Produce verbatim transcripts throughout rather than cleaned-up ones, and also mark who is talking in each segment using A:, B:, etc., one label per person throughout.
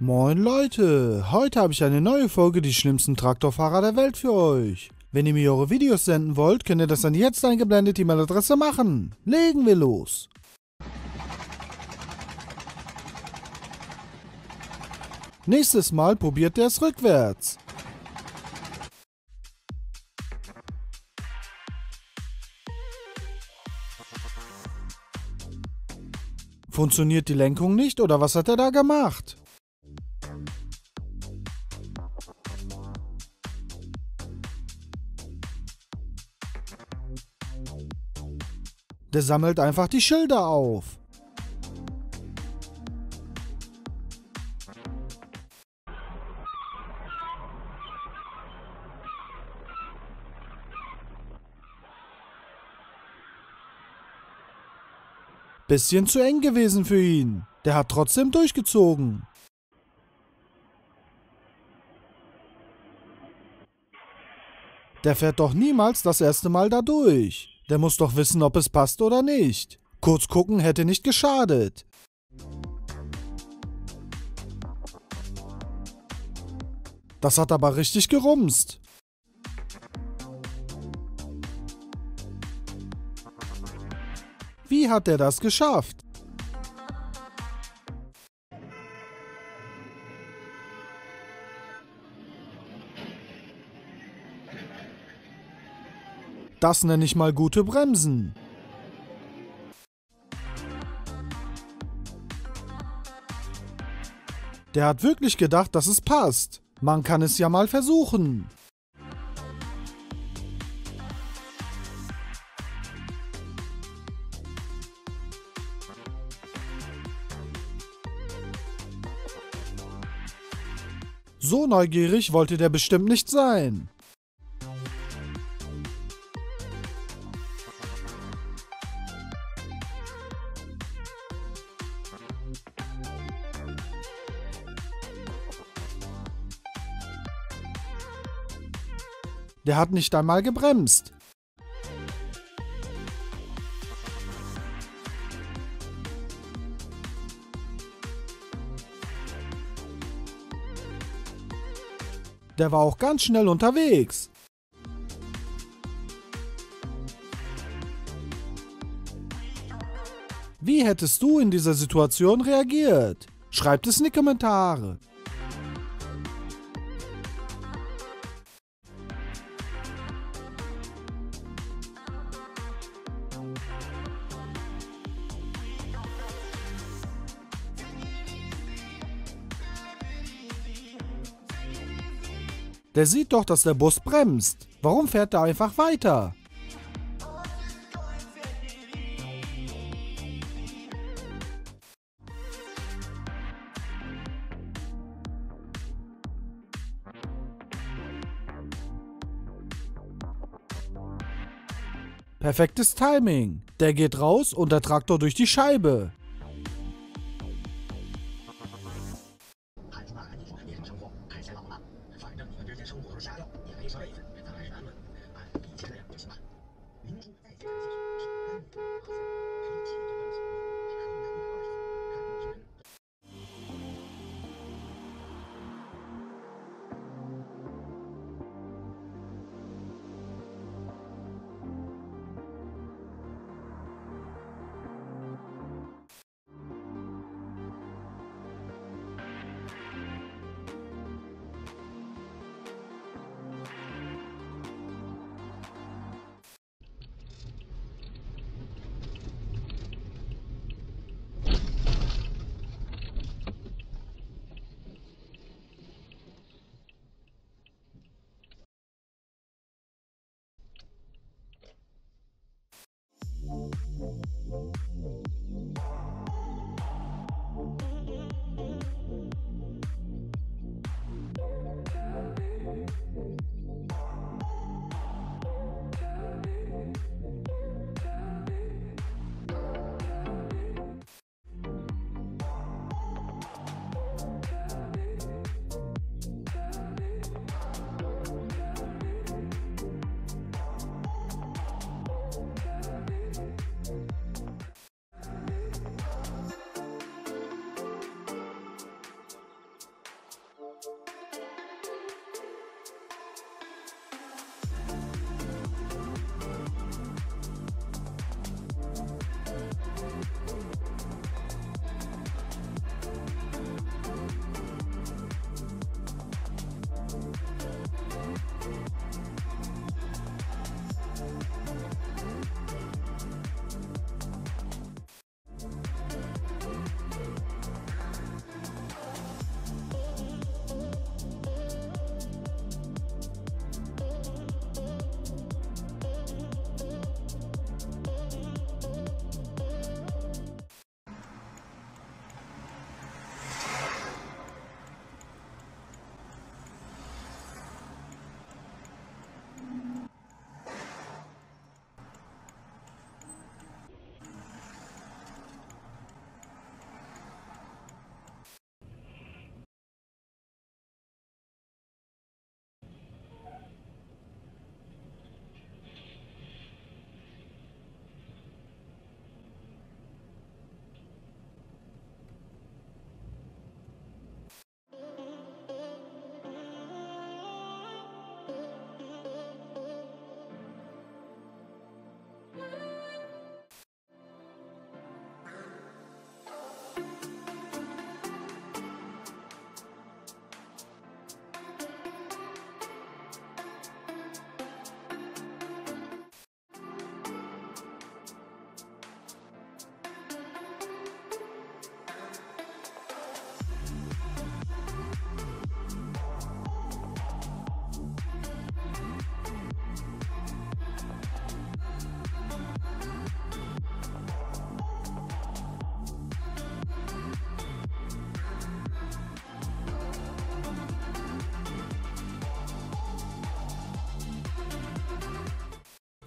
A: Moin Leute, heute habe ich eine neue Folge Die schlimmsten Traktorfahrer der Welt für euch. Wenn ihr mir eure Videos senden wollt, könnt ihr das an die jetzt eingeblendete E-Mail-Adresse machen. Legen wir los. Nächstes Mal probiert ihr es rückwärts. Funktioniert die Lenkung nicht oder was hat er da gemacht? Der sammelt einfach die Schilder auf. Bisschen zu eng gewesen für ihn. Der hat trotzdem durchgezogen. Der fährt doch niemals das erste Mal da durch. Der muss doch wissen, ob es passt oder nicht. Kurz gucken hätte nicht geschadet. Das hat aber richtig gerumst. Wie hat er das geschafft? Das nenne ich mal gute Bremsen. Der hat wirklich gedacht, dass es passt. Man kann es ja mal versuchen. So neugierig wollte der bestimmt nicht sein. Der hat nicht einmal gebremst. Der war auch ganz schnell unterwegs. Wie hättest du in dieser Situation reagiert? Schreibt es in die Kommentare. Der sieht doch, dass der Bus bremst. Warum fährt er einfach weiter? Perfektes Timing. Der geht raus und der Traktor durch die Scheibe.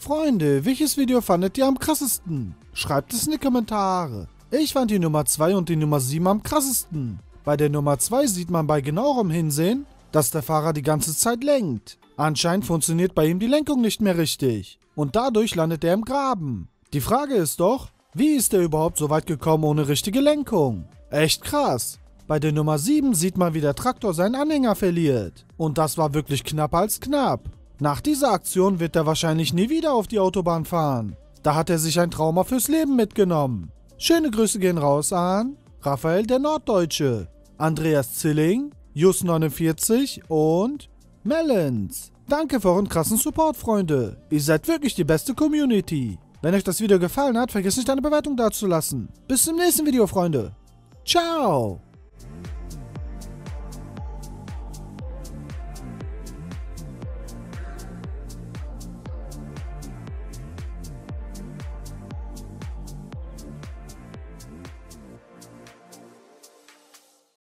A: Freunde, welches Video fandet ihr am krassesten? Schreibt es in die Kommentare. Ich fand die Nummer zwei und die Nummer sieben am krassesten. Bei der Nummer zwei sieht man bei genauerem Hinsehen, dass der Fahrer die ganze Zeit lenkt. Anscheinend funktioniert bei ihm die Lenkung nicht mehr richtig. Und dadurch landet er im Graben. Die Frage ist doch, wie ist er überhaupt so weit gekommen ohne richtige Lenkung? Echt krass. Bei der Nummer sieben sieht man, wie der Traktor seinen Anhänger verliert. Und das war wirklich knapper als knapp. Nach dieser Aktion wird er wahrscheinlich nie wieder auf die Autobahn fahren. Da hat er sich ein Trauma fürs Leben mitgenommen. Schöne Grüße gehen raus an Raphael der Norddeutsche, Andreas Zilling, Just neunundvierzig und Melons. Danke für euren krassen Support, Freunde. Ihr seid wirklich die beste Community. Wenn euch das Video gefallen hat, vergesst nicht eine Bewertung dazulassen. Bis zum nächsten Video, Freunde. Ciao.